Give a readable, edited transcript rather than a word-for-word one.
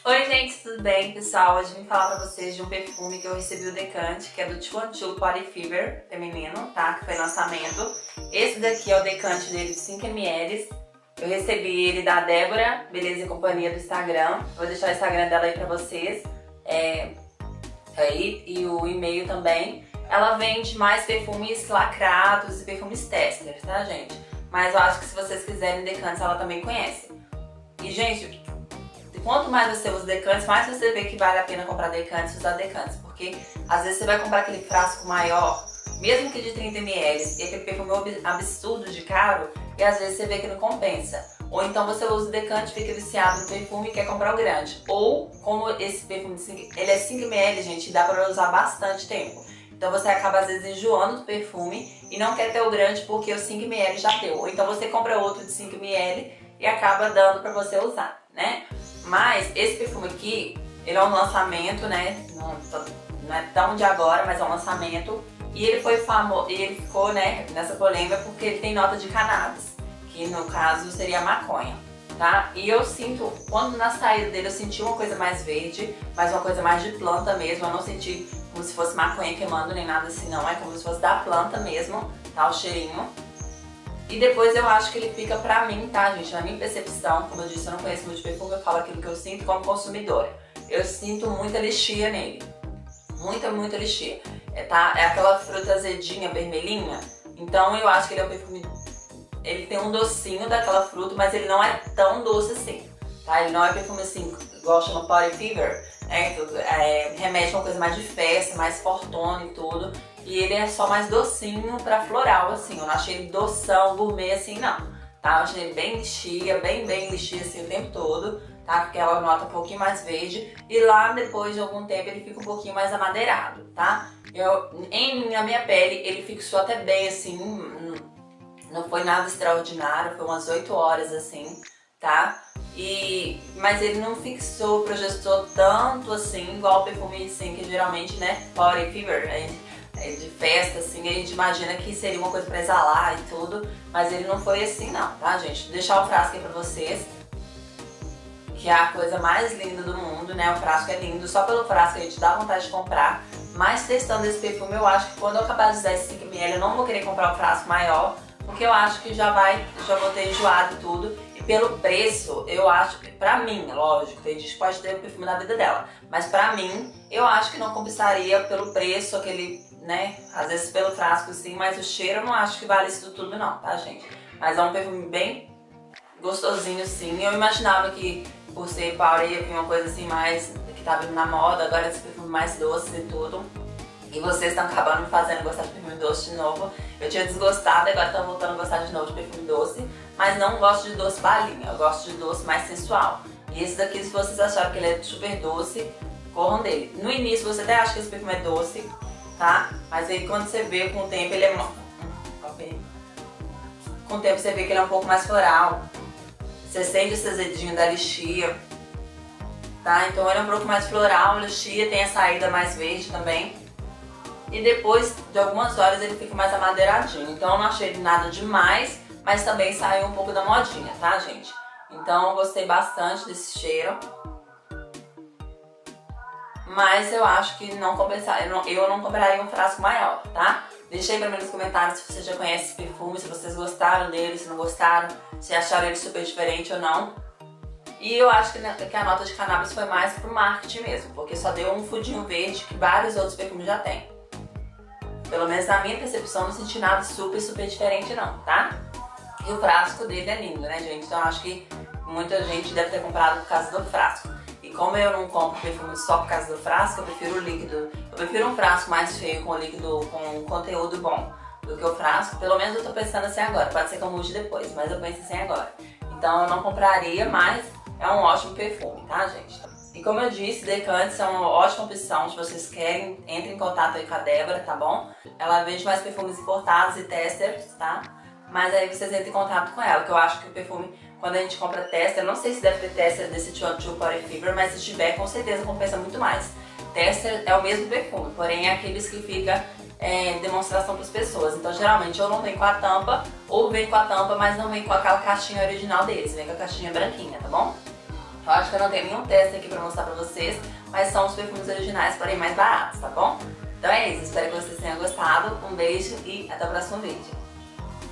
Oi gente, tudo bem pessoal? Hoje eu vim falar pra vocês de um perfume que eu recebi o decante, que é do 212 Party Fever feminino, tá? Que foi lançamento. Esse daqui é o decante dele de 5 ml. Eu recebi ele da Débora, Beleza e Companhia do Instagram. Vou deixar o Instagram dela aí pra vocês. E o e-mail também. Ela vende mais perfumes lacrados e perfumes tester, tá gente? Mas eu acho que se vocês quiserem decantes, ela também conhece. E gente, quanto mais você usa decantes, mais você vê que vale a pena comprar decantes e usar decantes. Porque às vezes você vai comprar aquele frasco maior, mesmo que de 30 ml, e aquele perfume absurdo de caro, e às vezes você vê que não compensa. Ou então você usa o decante, fica viciado no perfume e quer comprar o grande. Ou, como esse perfume ele é 5 ml, gente, dá pra usar bastante tempo. Então você acaba às vezes enjoando do perfume e não quer ter o grande porque o 5 ml já deu. Ou então você compra outro de 5 ml e acaba dando pra você usar, né? Mas esse perfume aqui, ele é um lançamento, né? Não é tão de agora, mas é um lançamento. E ele foi famoso, e ele ficou, né, nessa polêmica porque ele tem nota de cannabis, que no caso seria maconha, tá? E eu sinto, quando na saída dele eu senti uma coisa mais verde, mas uma coisa mais de planta mesmo. Eu não senti como se fosse maconha queimando nem nada assim, não. É como se fosse da planta mesmo, tá? O cheirinho. E depois eu acho que ele fica pra mim, tá, gente? Na minha percepção, como eu disse, eu não conheço muito de perfume, eu falo aquilo que eu sinto como consumidora. Eu sinto muita lixia nele. Muita lixia. Tá? É aquela fruta azedinha, vermelhinha. Então eu acho que ele é um perfume... Ele tem um docinho daquela fruta, mas ele não é tão doce assim, tá? Ele não é perfume assim, igual chama Party Fever, né? Remete a uma coisa mais de festa, mais fortona e tudo. E ele é só mais docinho pra floral, assim. Eu não achei ele doção, gourmet, assim, não. Tá? Eu achei ele bem lixia, bem lixia, assim, o tempo todo. Tá? Porque ela nota um pouquinho mais verde. E lá, depois de algum tempo, ele fica um pouquinho mais amadeirado, tá? Na minha pele, ele fixou até bem, assim. Não foi nada extraordinário. Foi umas 8 horas, assim, tá? Mas ele não fixou, projetou tanto, assim, igual o perfume, assim, que geralmente, né? Party Fever, de festa, assim, a gente imagina que seria uma coisa pra exalar e tudo, mas ele não foi assim não, tá, gente? Vou deixar o frasco aí pra vocês, que é a coisa mais linda do mundo, né? O frasco é lindo, só pelo frasco a gente dá vontade de comprar, mas testando esse perfume eu acho que quando eu acabar de usar esse 5 ml eu não vou querer comprar o frasco maior, porque eu acho que já vou ter enjoado tudo. E pelo preço, eu acho que, pra mim, lógico, tem gente que pode ter o perfume na vida dela, mas pra mim, eu acho que não compensaria pelo preço, aquele, né, às vezes pelo frasco sim, mas o cheiro eu não acho que vale isso tudo não, tá, gente? Mas é um perfume bem gostosinho sim. Eu imaginava que por ser Party ia vir uma coisa assim mais, que tá vindo na moda, agora esse perfume mais doce e tudo. E vocês estão acabando me fazendo gostar de perfume doce de novo. Eu tinha desgostado, agora estão voltando a gostar de novo de perfume doce. Mas não gosto de doce balinha, eu gosto de doce mais sensual. E esse daqui, se vocês acharam que ele é super doce, corram dele. No início você até acha que esse perfume é doce, tá? Mas aí quando você vê com o tempo ele é... Com o tempo você vê que ele é um pouco mais floral. Você sente esse azedinho da lixia, tá? Então ele é um pouco mais floral, lixia, tem a saída mais verde também. E depois de algumas horas ele fica mais amadeiradinho. Então eu não achei ele nada demais, mas também saiu um pouco da modinha, tá, gente? Então eu gostei bastante desse cheiro. Mas eu acho que não compensaria, eu não compraria um frasco maior, tá? Deixa aí pra mim nos comentários se você já conhece esse perfume, se vocês gostaram dele, se não gostaram, se acharam ele super diferente ou não. E eu acho que a nota de cannabis foi mais pro marketing mesmo, porque só deu um fundinho verde que vários outros perfumes já tem. Pelo menos na minha percepção, não senti nada super diferente não, tá? E o frasco dele é lindo, né, gente? Então eu acho que muita gente deve ter comprado por causa do frasco. E como eu não compro perfume só por causa do frasco, eu prefiro o líquido. Eu prefiro um frasco mais feio com líquido, com conteúdo bom, do que o frasco. Pelo menos eu tô pensando assim agora. Pode ser que eu mude depois, mas eu penso assim agora. Então eu não compraria, mas é um ótimo perfume, tá, gente? E como eu disse, decantes são uma ótima opção. Se vocês querem, entre em contato aí com a Débora, tá bom? Ela vende mais perfumes importados e testers, tá? Mas aí vocês entrem em contato com ela, que eu acho que o perfume, quando a gente compra tester, não sei se deve ter tester desse 212 Party Fever, mas se tiver, com certeza compensa muito mais. Tester é o mesmo perfume, porém é aqueles que fica demonstração para as pessoas. Então geralmente ou não vem com a tampa, ou vem com a tampa, mas não vem com aquela caixinha original deles, vem com a caixinha branquinha, tá bom? Eu acho que eu não tenho nenhum teste aqui pra mostrar pra vocês, mas são os perfumes originais, porém mais baratos, tá bom? Então é isso, espero que vocês tenham gostado. Um beijo e até o próximo vídeo.